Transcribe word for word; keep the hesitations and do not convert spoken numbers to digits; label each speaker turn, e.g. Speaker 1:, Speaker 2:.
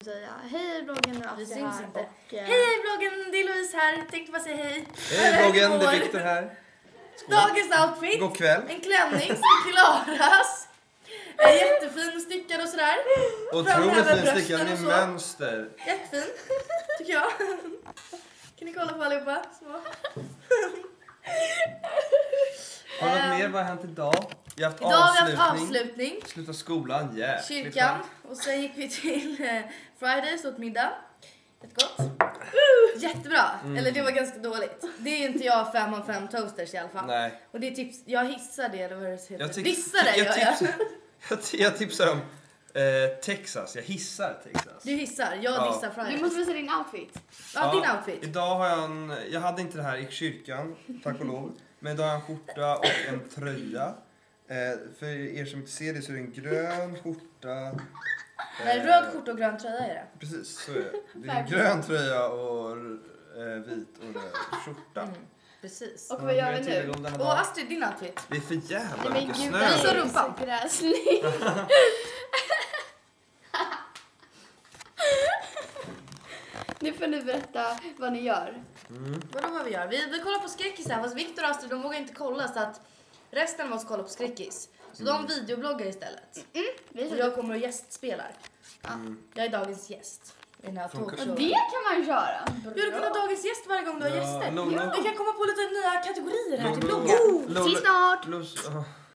Speaker 1: säga. Hej vloggen, nu
Speaker 2: Vi
Speaker 1: Astrid
Speaker 2: syns
Speaker 1: här.
Speaker 2: inte.
Speaker 1: Och, eh,
Speaker 2: Hej vloggen, det är Louise här. Tänkte bara säga hej.
Speaker 3: Hej vloggen, det är Victor här.
Speaker 2: Dagens outfit.
Speaker 3: God kväll.
Speaker 2: En klänning som Klaras. Är jättefin och stickad och sådär.
Speaker 3: Otroligt
Speaker 2: Framhäver
Speaker 3: fin stickad
Speaker 2: brösten
Speaker 3: med
Speaker 2: och så.
Speaker 3: mönster.
Speaker 2: Jättefin, tycker jag. Kan ni kolla på allihopa? Små.
Speaker 3: Har något mer? Vad har hänt idag? Vi har haft
Speaker 2: Idag har vi haft
Speaker 3: avslutning.
Speaker 2: avslutning.
Speaker 3: Sluta skolan, jäkligt
Speaker 2: Kyrkan.
Speaker 3: skönt.
Speaker 2: Och sen gick vi till eh, Fridays åt middag. Jättegott. Jättebra.
Speaker 3: Mm.
Speaker 2: Eller det var ganska dåligt. Det är inte jag fem av fem toasters i alla fall.
Speaker 3: Nej.
Speaker 2: Och det är tips. Jag hissar det, eller vad det heter.
Speaker 3: Jag, tyck-
Speaker 2: Dissar det
Speaker 3: jag,
Speaker 2: gör jag.
Speaker 3: tipsar, jag, ti- jag tipsar om eh, Texas. Jag hissar Texas.
Speaker 2: Du hissar, jag
Speaker 3: Ja.
Speaker 2: dissar Fridays.
Speaker 1: Du måste visa din outfit.
Speaker 2: Ja, din outfit.
Speaker 3: Idag har jag en, jag hade inte det här i kyrkan, tack och lov. Men idag har jag en skjorta och en tröja. Eh, för er som inte ser det så är det en grön skjorta.
Speaker 2: Nej, röd skjorta och grön tröja är det.
Speaker 3: Precis, så är det. Det är en grön tröja och eh, vit och röd skjorta.
Speaker 2: Mm, precis.
Speaker 1: Och vad gör vi
Speaker 3: Mer tillägg
Speaker 1: nu?
Speaker 3: om denna
Speaker 2: Och
Speaker 3: dag.
Speaker 2: Astrid, din outfit.
Speaker 3: Det är för jävla
Speaker 1: Nej men
Speaker 3: mycket
Speaker 1: gud,
Speaker 3: snö.
Speaker 1: det
Speaker 2: Visa
Speaker 1: är
Speaker 3: nu.
Speaker 2: rumpan.
Speaker 1: så gräsligt. Nu får ni berätta vad ni gör.
Speaker 3: Mm.
Speaker 2: Vadå vad vi gör? Vi, vi kollar på skräckis här, fast Victor och Astrid de vågar inte kolla så att resten av oss kollar på skräckis. Så
Speaker 3: Mm.
Speaker 2: de videobloggar istället.
Speaker 1: Visa
Speaker 2: Och jag kommer och gästspelar.
Speaker 3: Mm.
Speaker 2: Jag är dagens gäst i den här
Speaker 3: Funkar.
Speaker 2: talkshowen.
Speaker 1: det kan man köra.
Speaker 2: Du kan vara dagens gäst varje gång du har
Speaker 3: Ja,
Speaker 2: gäster.
Speaker 3: Lolo.
Speaker 2: Vi kan komma på lite nya kategorier här till
Speaker 3: Lolo.
Speaker 2: bloggen.
Speaker 3: Lolo-
Speaker 1: Till snart.
Speaker 3: Los- åh,